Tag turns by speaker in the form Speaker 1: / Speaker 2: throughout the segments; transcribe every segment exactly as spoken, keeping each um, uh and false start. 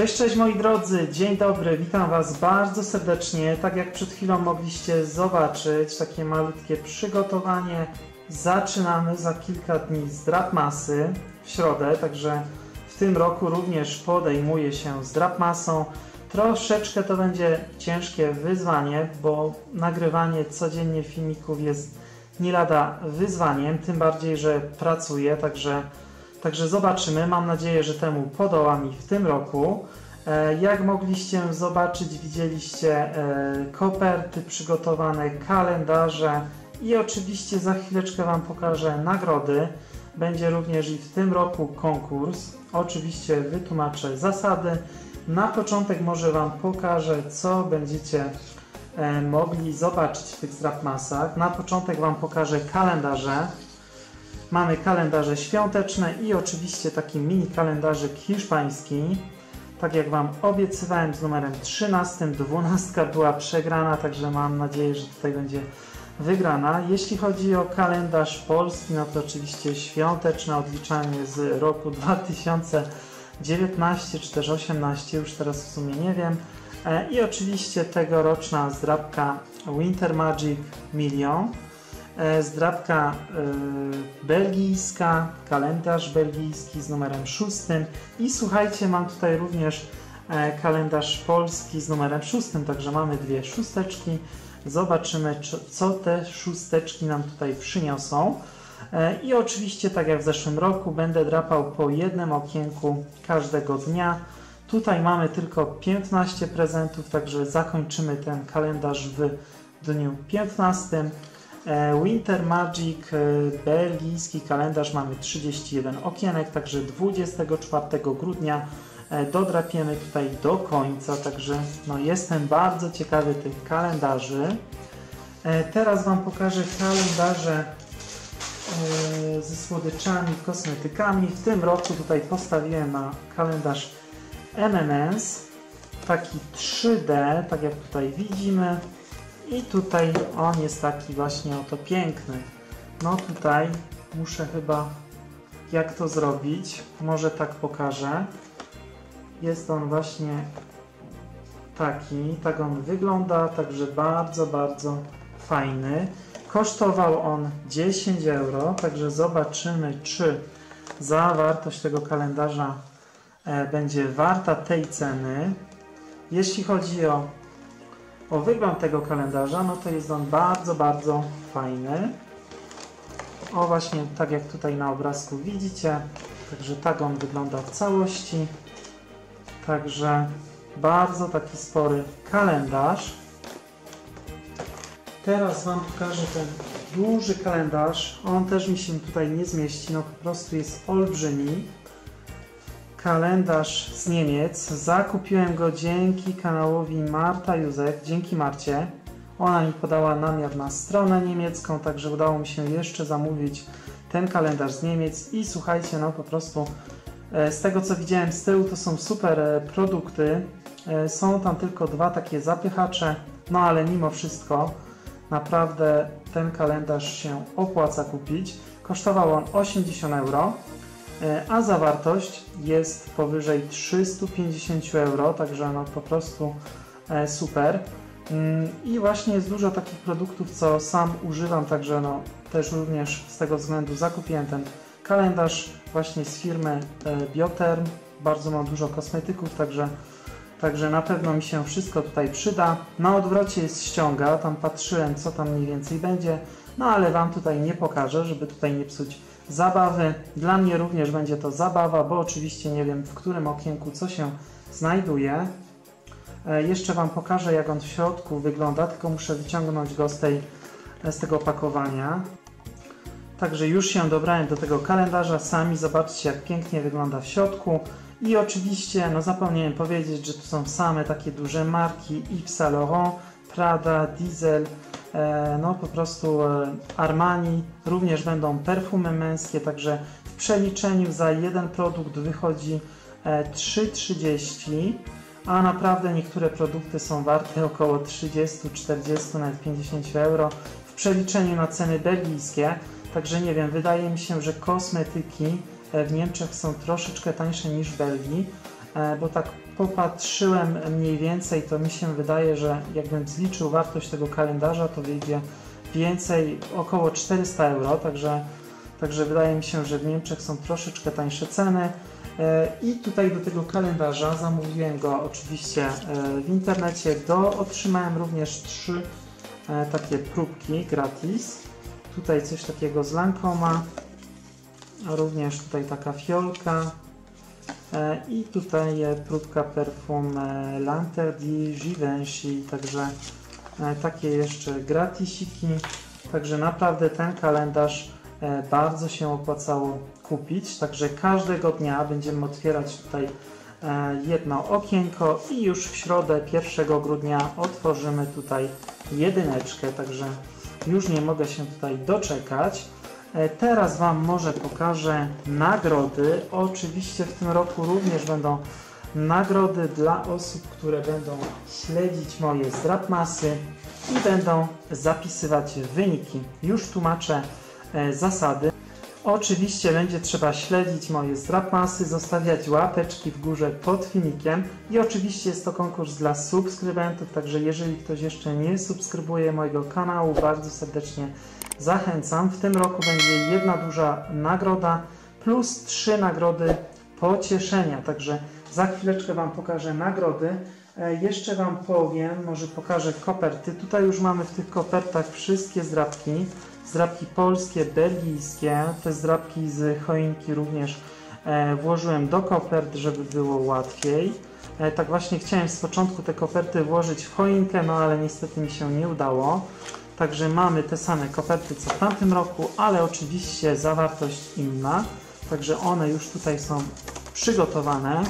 Speaker 1: Cześć, cześć moi drodzy, dzień dobry, witam Was bardzo serdecznie. Tak jak przed chwilą mogliście zobaczyć, takie malutkie przygotowanie. Zaczynamy za kilka dni z Drapmasy w środę, także w tym roku również podejmuję się z Drapmasą. Troszeczkę to będzie ciężkie wyzwanie, bo nagrywanie codziennie filmików jest nie lada wyzwaniem, tym bardziej, że pracuję, także Także zobaczymy, mam nadzieję, że temu podoła mi w tym roku. Jak mogliście zobaczyć, widzieliście koperty przygotowane, kalendarze i oczywiście za chwileczkę Wam pokażę nagrody. Będzie również i w tym roku konkurs. Oczywiście wytłumaczę zasady. Na początek może Wam pokażę, co będziecie mogli zobaczyć w tych Drapmasach. Na początek Wam pokażę kalendarze. Mamy kalendarze świąteczne i oczywiście taki mini kalendarzyk hiszpański. Tak jak Wam obiecywałem z numerem trzynastym, dwunastka była przegrana, także mam nadzieję, że tutaj będzie wygrana. Jeśli chodzi o kalendarz polski, no to oczywiście świąteczne odliczanie z roku dwa tysiące dziewiętnastego czy też osiemnastego, już teraz w sumie nie wiem. I oczywiście tegoroczna zdrabka Winter Magic Milion. Zdrabka y, belgijska, kalendarz belgijski z numerem szóstym i słuchajcie, mam tutaj również e, kalendarz polski z numerem szóstym, także mamy dwie szósteczki. Zobaczymy, co te szósteczki nam tutaj przyniosą. E, I oczywiście, tak jak w zeszłym roku, będę drapał po jednym okienku każdego dnia. Tutaj mamy tylko piętnaście prezentów, także zakończymy ten kalendarz w dniu piętnastym. Winter Magic, belgijski kalendarz, mamy trzydzieści jeden okienek, także dwudziestego czwartego grudnia dodrapiemy tutaj do końca, także no, jestem bardzo ciekawy tych kalendarzy. Teraz Wam pokażę kalendarze ze słodyczami, kosmetykami. W tym roku tutaj postawiłem na kalendarz M and M's, taki trzy D, tak jak tutaj widzimy. I tutaj on jest taki właśnie oto piękny. No tutaj muszę chyba jak to zrobić. Może tak pokażę. Jest on właśnie taki. Tak on wygląda. Także bardzo, bardzo fajny. Kosztował on dziesięć euro. Także zobaczymy, czy zawartość tego kalendarza będzie warta tej ceny. Jeśli chodzi o O wygląd tego kalendarza, no to jest on bardzo, bardzo fajny. O właśnie tak jak tutaj na obrazku widzicie. Także tak on wygląda w całości. Także bardzo taki spory kalendarz. Teraz Wam pokażę ten duży kalendarz. On też mi się tutaj nie zmieści, no po prostu jest olbrzymi. Kalendarz z Niemiec. Zakupiłem go dzięki kanałowi Marta Józek, dzięki Marcie. Ona mi podała namiar na stronę niemiecką, także udało mi się jeszcze zamówić ten kalendarz z Niemiec i słuchajcie, no po prostu z tego co widziałem z tyłu to są super produkty. Są tam tylko dwa takie zapychacze, no ale mimo wszystko naprawdę ten kalendarz się opłaca kupić. Kosztował on osiemdziesiąt euro. A zawartość jest powyżej trzysta pięćdziesiąt euro, także no po prostu super. I właśnie jest dużo takich produktów, co sam używam, także no też również z tego względu zakupiłem ten kalendarz właśnie z firmy Bioterm. Bardzo mam dużo kosmetyków, także, także na pewno mi się wszystko tutaj przyda. Na odwrocie jest ściąga, tam patrzyłem, co tam mniej więcej będzie, no ale Wam tutaj nie pokażę, żeby tutaj nie psuć zabawy. Dla mnie również będzie to zabawa, bo oczywiście nie wiem, w którym okienku co się znajduje. E, jeszcze Wam pokażę, jak on w środku wygląda, tylko muszę wyciągnąć go z, tej, z tego opakowania. Także już się dobrałem do tego kalendarza. Sami zobaczcie, jak pięknie wygląda w środku. I oczywiście, no zapomniałem powiedzieć, że tu są same takie duże marki Yves Saint Laurent, Prada, Diesel, no po prostu Armani, również będą perfumy męskie, także w przeliczeniu za jeden produkt wychodzi trzy trzydzieści, a naprawdę niektóre produkty są warte około trzydzieści, czterdzieści, nawet pięćdziesiąt euro w przeliczeniu na ceny belgijskie, także nie wiem, wydaje mi się, że kosmetyki w Niemczech są troszeczkę tańsze niż w Belgii, bo tak popatrzyłem mniej więcej, to mi się wydaje, że jakbym zliczył wartość tego kalendarza, to wyjdzie więcej, około czterysta euro, także, także wydaje mi się, że w Niemczech są troszeczkę tańsze ceny. I tutaj do tego kalendarza zamówiłem go oczywiście w internecie. Do, otrzymałem również trzy takie próbki gratis. Tutaj coś takiego z Lancoma, również tutaj taka fiolka i tutaj próbka perfum Lanter di Givenchy, także takie jeszcze gratisiki. Także naprawdę ten kalendarz bardzo się opłacało kupić, także każdego dnia będziemy otwierać tutaj jedno okienko i już w środę pierwszego grudnia otworzymy tutaj jedyneczkę, także już nie mogę się tutaj doczekać. Teraz Wam może pokażę nagrody. Oczywiście w tym roku również będą nagrody dla osób, które będą śledzić moje zdrapmasy i będą zapisywać wyniki. Już tłumaczę zasady. Oczywiście będzie trzeba śledzić moje zdrapmasy, zostawiać łapeczki w górze pod filmikiem i oczywiście jest to konkurs dla subskrybentów, także jeżeli ktoś jeszcze nie subskrybuje mojego kanału, bardzo serdecznie zachęcam. W tym roku będzie jedna duża nagroda plus trzy nagrody pocieszenia, także za chwileczkę Wam pokażę nagrody. E, jeszcze Wam powiem, może pokażę koperty. Tutaj już mamy w tych kopertach wszystkie zdrapki. Zdrapki polskie, belgijskie, te zdrapki z choinki również e, włożyłem do kopert, żeby było łatwiej. E, tak właśnie chciałem z początku te koperty włożyć w choinkę, no ale niestety mi się nie udało. Także mamy te same koperty co w tamtym roku, ale oczywiście zawartość inna. Także one już tutaj są przygotowane.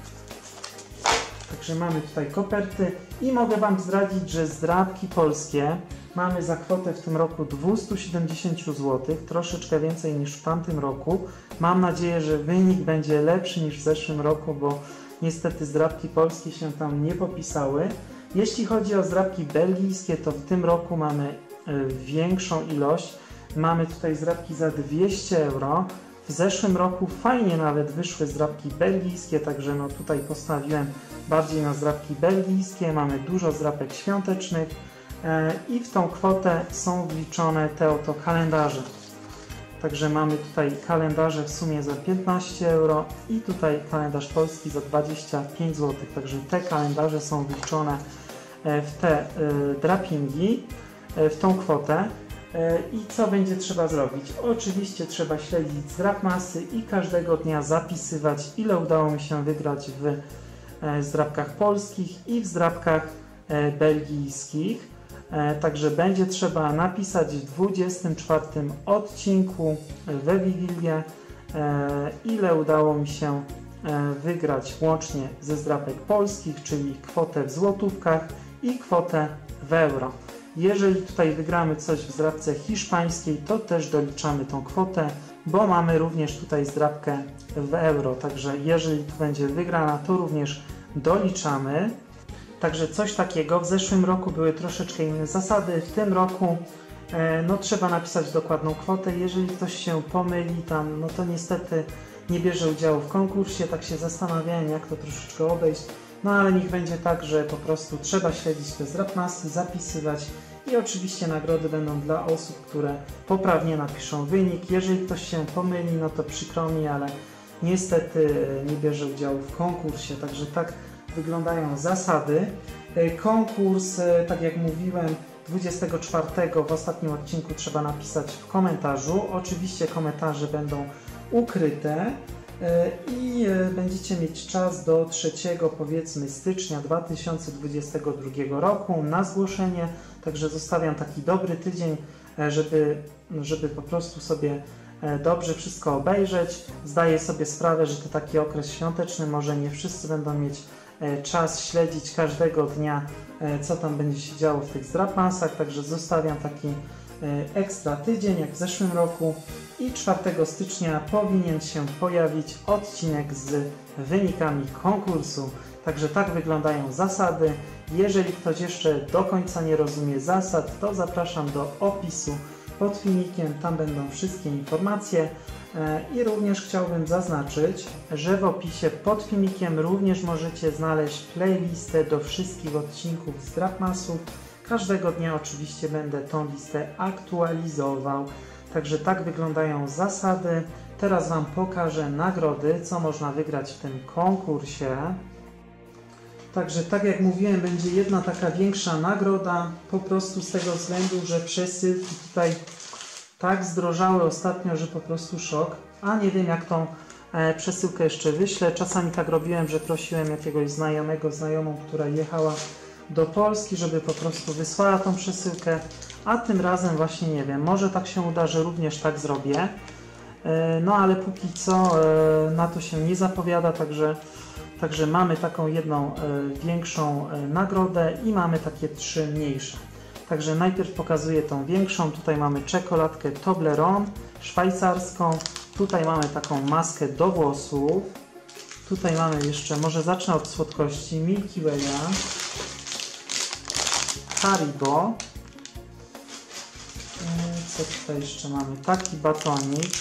Speaker 1: Także mamy tutaj koperty i mogę Wam zdradzić, że zdrapki polskie mamy za kwotę w tym roku dwieście siedemdziesiąt złotych, troszeczkę więcej niż w tamtym roku. Mam nadzieję, że wynik będzie lepszy niż w zeszłym roku, bo niestety zdrapki polskie się tam nie popisały. Jeśli chodzi o zdrapki belgijskie, to w tym roku mamy y, większą ilość. Mamy tutaj zdrapki za dwieście euro. W zeszłym roku fajnie nawet wyszły zdrapki belgijskie, także no tutaj postawiłem bardziej na zdrapki belgijskie. Mamy dużo zdrapek świątecznych e, i w tą kwotę są wliczone te oto kalendarze. Także mamy tutaj kalendarze w sumie za piętnaście euro i tutaj kalendarz polski za dwadzieścia pięć złotych. Także te kalendarze są wliczone w te e, drapingi, e, w tą kwotę. I co będzie trzeba zrobić? Oczywiście trzeba śledzić zdrapmasy i każdego dnia zapisywać, ile udało mi się wygrać w zdrapkach polskich i w zdrapkach belgijskich. Także będzie trzeba napisać w dwudziestym czwartym odcinku we Wigilię, ile udało mi się wygrać łącznie ze zdrapek polskich, czyli kwotę w złotówkach i kwotę w euro. Jeżeli tutaj wygramy coś w zdrapce hiszpańskiej, to też doliczamy tą kwotę, bo mamy również tutaj zdrapkę w euro. Także jeżeli tu będzie wygrana, to również doliczamy. Także coś takiego. W zeszłym roku były troszeczkę inne zasady. W tym roku e, no, trzeba napisać dokładną kwotę. Jeżeli ktoś się pomyli tam, no to niestety nie bierze udziału w konkursie. Tak się zastanawiałem, jak to troszeczkę obejść. No ale niech będzie tak, że po prostu trzeba śledzić te zdrapmasy, zapisywać i oczywiście nagrody będą dla osób, które poprawnie napiszą wynik. Jeżeli ktoś się pomyli, no to przykro mi, ale niestety nie bierze udziału w konkursie. Także tak wyglądają zasady. Konkurs, tak jak mówiłem, dwudziestego czwartego w ostatnim odcinku trzeba napisać w komentarzu. Oczywiście komentarze będą ukryte. I będziecie mieć czas do trzeciego powiedzmy stycznia dwa tysiące dwudziestego drugiego roku na zgłoszenie, także zostawiam taki dobry tydzień, żeby, żeby po prostu sobie dobrze wszystko obejrzeć. Zdaję sobie sprawę, że to taki okres świąteczny, może nie wszyscy będą mieć czas śledzić każdego dnia, co tam będzie się działo w tych zdrapmasach, także zostawiam taki ekstra tydzień jak w zeszłym roku i czwartego stycznia powinien się pojawić odcinek z wynikami konkursu. Także tak wyglądają zasady. Jeżeli ktoś jeszcze do końca nie rozumie zasad, to zapraszam do opisu pod filmikiem, tam będą wszystkie informacje. I również chciałbym zaznaczyć, że w opisie pod filmikiem również możecie znaleźć playlistę do wszystkich odcinków z Drapmasów. Każdego dnia oczywiście będę tą listę aktualizował. Także tak wyglądają zasady. Teraz Wam pokażę nagrody, co można wygrać w tym konkursie. Także tak jak mówiłem, będzie jedna taka większa nagroda, po prostu z tego względu, że przesyłki tutaj tak zdrożały ostatnio, że po prostu szok. A nie wiem, jak tą e, przesyłkę jeszcze wyślę. Czasami tak robiłem, że prosiłem jakiegoś znajomego, znajomą, która jechała do Polski, żeby po prostu wysłała tą przesyłkę. A tym razem właśnie nie wiem, może tak się uda, że również tak zrobię. E, no ale póki co e, na to się nie zapowiada, także, także mamy taką jedną e, większą e, nagrodę i mamy takie trzy mniejsze. Także najpierw pokazuję tą większą. Tutaj mamy czekoladkę Toblerone szwajcarską. Tutaj mamy taką maskę do włosów. Tutaj mamy jeszcze, może zacznę od słodkości, Milky Way'a, Haribo. Co tutaj jeszcze mamy? Taki batonik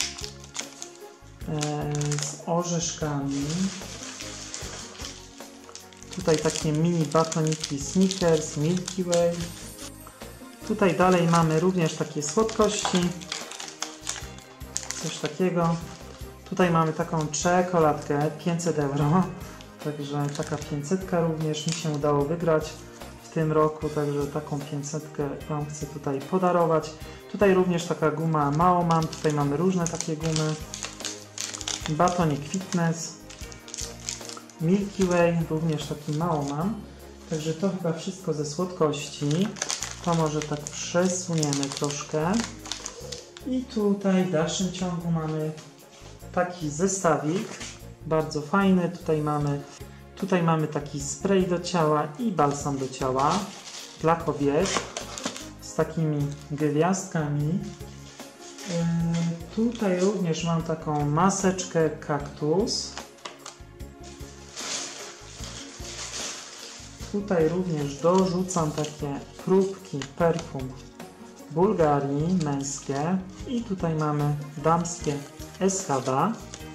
Speaker 1: z orzeszkami. Tutaj takie mini batoniki Snickers, Milky Way. Tutaj dalej mamy również takie słodkości, coś takiego. Tutaj mamy taką czekoladkę, pięćset euro, także taka pięćsetka również mi się udało wygrać w tym roku, także taką pięćsetkę Wam chcę tutaj podarować. Tutaj również taka guma mało mam, tutaj mamy różne takie gumy. Batonik Fitness, Milky Way, również taki mało mam. Także to chyba wszystko ze słodkości. To może tak przesuniemy troszkę. I tutaj w dalszym ciągu mamy taki zestawik, bardzo fajny. Tutaj mamy, tutaj mamy taki spray do ciała i balsam do ciała dla kobiet z takimi gwiazdkami. Yy, tutaj również mam taką maseczkę kaktus. Tutaj również dorzucam takie próbki perfum Bułgarii męskie i tutaj mamy damskie Escada.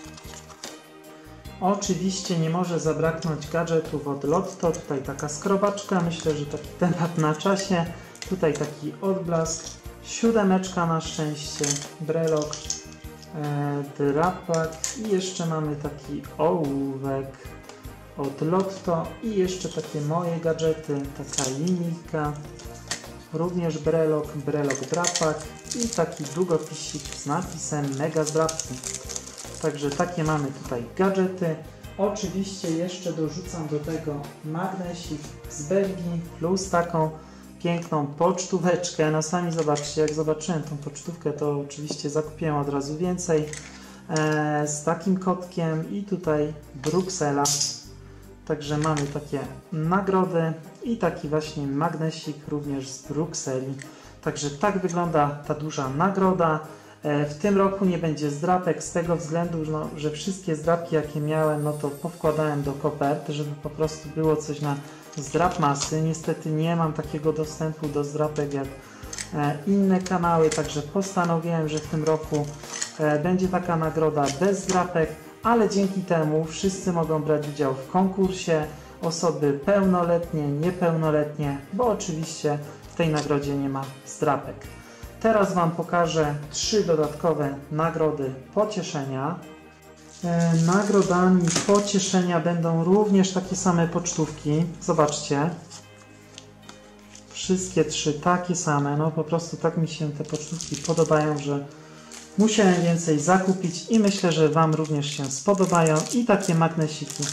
Speaker 1: Oczywiście nie może zabraknąć gadżetów od Lotto. Tutaj taka skrobaczka, myślę, że taki temat na czasie. Tutaj taki odblask, siódemeczka na szczęście, brelok, e, drapak i jeszcze mamy taki ołówek od Lotto i jeszcze takie moje gadżety, taka linijka, również brelok, brelok drapak i taki długopisik z napisem mega zdrapki. Także takie mamy tutaj gadżety. Oczywiście jeszcze dorzucam do tego magnesik z Belgii plus taką piękną pocztóweczkę. No sami zobaczcie, jak zobaczyłem tą pocztówkę, to oczywiście zakupiłem od razu więcej e, z takim kotkiem i tutaj Bruksela. Także mamy takie nagrody i taki właśnie magnesik również z Brukseli. Także tak wygląda ta duża nagroda. W tym roku nie będzie zdrapek z tego względu, no, że wszystkie zdrapki jakie miałem, no to powkładałem do kopert, żeby po prostu było coś na Drapmasy. Niestety nie mam takiego dostępu do zdrapek jak inne kanały, także postanowiłem, że w tym roku będzie taka nagroda bez zdrapek, ale dzięki temu wszyscy mogą brać udział w konkursie, osoby pełnoletnie, niepełnoletnie, bo oczywiście w tej nagrodzie nie ma zdrapek. Teraz Wam pokażę trzy dodatkowe nagrody pocieszenia. E, nagrodami pocieszenia będą również takie same pocztówki. Zobaczcie. Wszystkie trzy takie same. No po prostu tak mi się te pocztówki podobają, że musiałem więcej zakupić i myślę, że Wam również się spodobają. I takie magnesiki.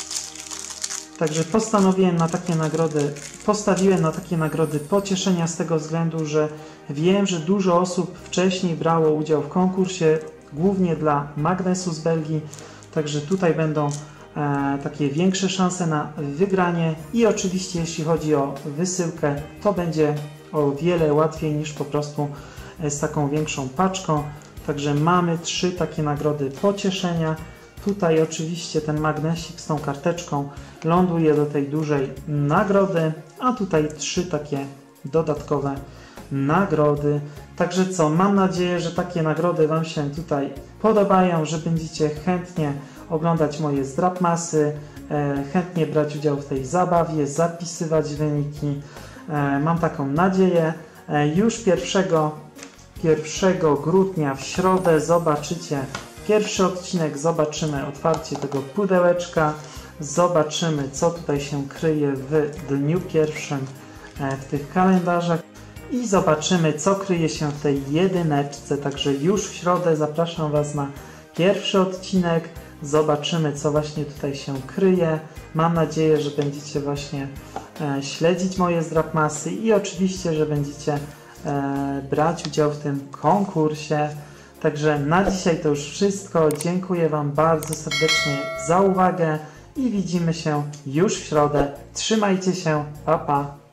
Speaker 1: Także postanowiłem na takie nagrody, postawiłem na takie nagrody pocieszenia z tego względu, że wiem, że dużo osób wcześniej brało udział w konkursie, głównie dla magnesu z Belgii, także tutaj będą e, takie większe szanse na wygranie i oczywiście jeśli chodzi o wysyłkę, to będzie o wiele łatwiej niż po prostu z taką większą paczką. Także mamy trzy takie nagrody pocieszenia. Tutaj oczywiście ten magnesik z tą karteczką ląduje do tej dużej nagrody, a tutaj trzy takie dodatkowe nagrody. Także co, mam nadzieję, że takie nagrody Wam się tutaj podobają, że będziecie chętnie oglądać moje zdrapmasy, e, chętnie brać udział w tej zabawie, zapisywać wyniki. E, mam taką nadzieję. E, już pierwszego, pierwszego grudnia w środę zobaczycie pierwszy odcinek, zobaczymy otwarcie tego pudełeczka, zobaczymy, co tutaj się kryje w dniu pierwszym e, w tych kalendarzach. I zobaczymy, co kryje się w tej jedyneczce. Także już w środę zapraszam Was na pierwszy odcinek. Zobaczymy, co właśnie tutaj się kryje. Mam nadzieję, że będziecie właśnie e, śledzić moje zdrapmasy i oczywiście, że będziecie e, brać udział w tym konkursie. Także na dzisiaj to już wszystko. Dziękuję Wam bardzo serdecznie za uwagę i widzimy się już w środę. Trzymajcie się. Pa, pa.